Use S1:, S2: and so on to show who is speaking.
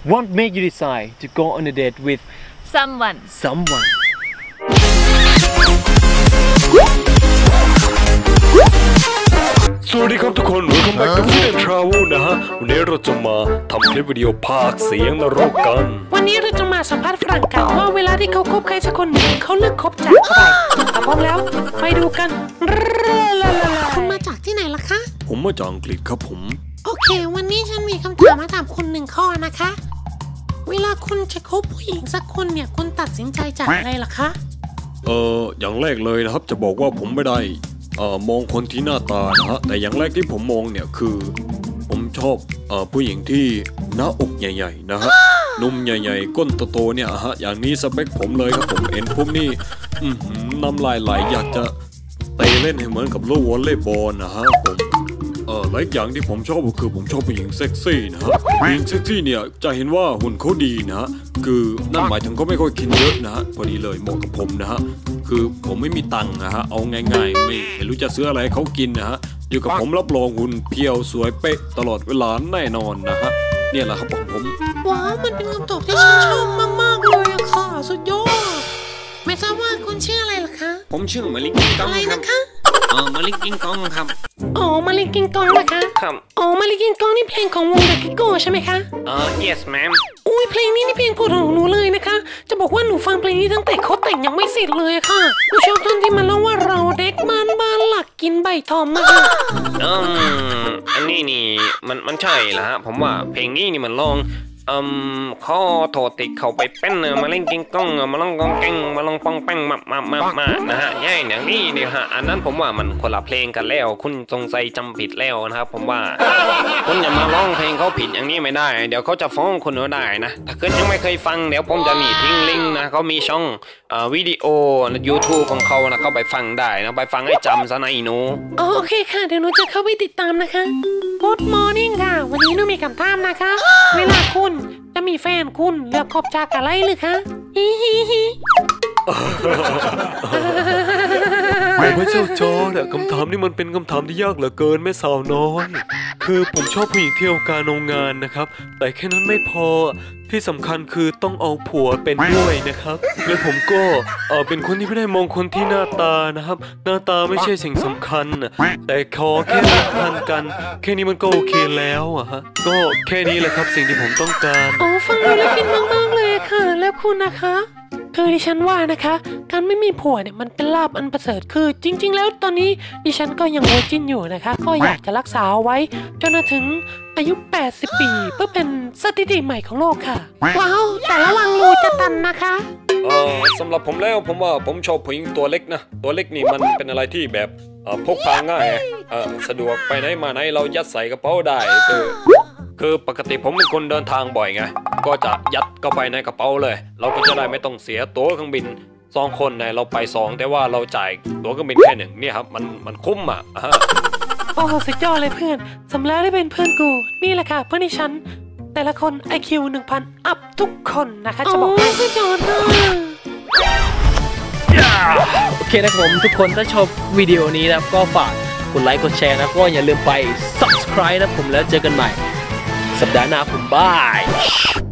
S1: What made you decide to go on a date with
S2: someone
S3: สวัสดีครับทุกคน Welcome back to Food and Travel นะฮะวันนี้เราจะมาทำคลิปวิดีโอพากย์เสียงนรกกัน
S4: วันนี้เราจะมาสัมภาษณ์ฝรั่งกันว่าเวลาที่เขาคบใครสักคนหนึ่งเขาเลือกคบจากใครพร้อมแล้วไปดูกันคุณมาจากที่ไหนล่ะคะ
S3: ผมมาจากอังกฤษครับผม
S4: โอเควันนี้ฉันมีคำถามมาถามคุณหนึ่งข้อนะคะเวลาคุณจะคบผู้หญิงสักคนเนี่ยคุณตัดสินใจจากอะไรล่ะคะ
S3: อย่างแรกเลยนะครับจะบอกว่าผมไม่ได้มองคนที่หน้าตานะฮะแต่อย่างแรกที่ผมมองเนี่ยคือผมชอบผู้หญิงที่หน้าอกใหญ่ๆนะฮะนุ่มใหญ่ๆก้นโตๆเนี่ยฮะอย่างนี้สเปคผมเลยครับผมเห็นพวกนี้น้ำลายไหลอยากจะเตะเล่นให้เหมือนกับลูกวอลเลย์บอลนะฮะผมและอีกอย่างที่ผมชอบก็คือผมชอบผู้หญิงเซ็กซี่นะฮะผู้หญิงเซ็กซี่เนี่ยจะเห็นว่าหุ่นเขาดีนะฮะคือนั่นหมายถึงเขาไม่ค่อยกินเยอะนะฮะพอดีเลยเหมาะกับผมนะฮะคือผมไม่มีตังค์นะฮะเอาง่ายๆไม่รู้จะซื้ออะไรให้เขากินนะฮะอยู่กับผมรับรองหุ่นเพียวสวยเป๊ะตลอดเวลาแน่นอนนะฮะเนี่ยแหละครับผม
S4: ว้าวมันเป็นคำตอบที่ฉันชอบมากๆเลยอะค่ะสุดยอดไม่ทราบว่าคุณชื่ออะไรล่ะคะ
S5: ผมชื่อมาลิงกิงกอง
S4: อะไรนะคะ
S5: มาลิงกิงกองครับ
S4: อ๋อมาลิงกิงกองนะคะ
S5: ครับ
S4: อ๋อมาลิงกิงกองนี่เพลงของวงเดอะกิโก้ใช่ไหมคะ
S5: yes ma'am
S4: อุ้ยเพลงนี้นี่เพลงโปรดของหนูเลยนะคะจะบอกว่าหนูฟังเพลงนี้ตั้งแต่เขาแต่งยังไม่เสร็จเลยค่ะหนูชอบท่อนที่มันร้องว่าเราเด็กบ้านหลักกินใบทอมมาก
S5: อันนี้นี่มันใช่เหรอฮะผมว่าเพลงนี้นี่มันร้องข้อโทษติดเขาไปเป็นมาเล่นกิงก้องมาลองกองแกงมาลองปองแป้งมานะฮะย่ายอย่างนี้เนี่ยฮะอันนั้นผมว่ามันคนละเพลงกันแล้วคุณสงสัยจำผิดแล้วนะครับผมว่าคุณอย่ามาร้องเพลงเขาผิดอย่างนี้ไม่ได้เดี๋ยวเขาจะฟ้องคุณเอาได้นะถ้าเกิดยังไม่เคยฟังเดี๋ยวผมจะมีทิ้งลิงก์นะเขามีช่องวิดีโอ YouTube ของเขานะเข้าไปฟังได้นะไปฟังให้จำซะนะอีหนู
S4: โอเคค่ะเดี๋ยวหนูจะเข้าไปติดตามนะคะ Good morning ค่ะวันนี้หนูมีคำถามนะคะเวลาคุณจะมีแฟนคุณเลือกคบจากอะไรหรือคะ
S3: โอ้พระเจ้าจอร์ดคำถามนี้มันเป็นคำถามที่ยากเหลือเกินแม่สาวน้อยคือผมชอบผู้หญิงที่เอาการเอางานนะครับแต่แค่นั้นไม่พอที่สำคัญคือต้องเอาผัวเป็นด้วยนะครับและผมก็เป็นคนที่ไม่ได้มองคนที่หน้าตานะครับหน้าตาไม่ใช่สิ่งสำคัญแต่ขอแค่รักทันกันแค่นี้มันก็โอเคแล้วอะฮะก็แค่นี้แหละครับสิ่งที่ผมต้องการ
S4: โอ้ฟังดูแล้วฟินมากๆเลยค่ะแล้วคุณนะคะคือดิฉันว่านะคะการไม่มีผัวเนี่ยมันเป็นลาภอันประเสริฐคือจริงๆแล้วตอนนี้ดิฉันก็ยังโวจินอยู่นะคะก็อยากจะรักษาไว้จนถึงอายุ80ปีเพื่อเป็นสถิติใหม่ของโลกค่ะว้าวแต่ระวังรูจะตันนะคะ
S3: สำหรับผมแล้วผมว่าผมชอบผู้หญิงตัวเล็กนะตัวเล็กนี่มันเป็นอะไรที่แบบพกพาง่ายสะดวกไปไหนมาไหนเรายัดใส่กระเป๋าได้คือปกติผมเป็นคนเดินทางบ่อยไงก็จะยัดเข้าไปในกระเป๋าเลยเราก็จะได้ไม่ต้องเสียตั๋วเครื่องบิน2 คนเราไป2แต่ว่าเราจ่ายตั๋วเครื่องบินแค่1เนี่ยครับมันคุ้มอ่ะ
S4: โอ้สุดยอดเลยเพื่อนสำแล้วได้เป็นเพื่อนกูนี่แหละค่ะเพื่อนดิฉันแต่ละคน IQ 1000 อัพทุกคนนะคะจะบอกว่าสุดยอดมาก
S1: โอเคนะครับผมทุกคนถ้าชอบวิดีโอนี้นะครับก็ฝากกดไลค์กดแชร์นะก็อย่าลืมไป subscribe นะผมแล้วเจอกันใหม่สัปดาห์หน้าผมบาย